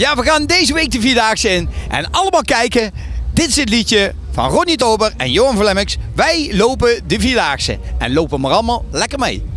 Ja, we gaan deze week de Vierdaagse in. En allemaal kijken. Dit is het liedje van Ronnie Tober en Johan Verlemmix. Wij lopen de Vierdaagse. En lopen maar allemaal lekker mee.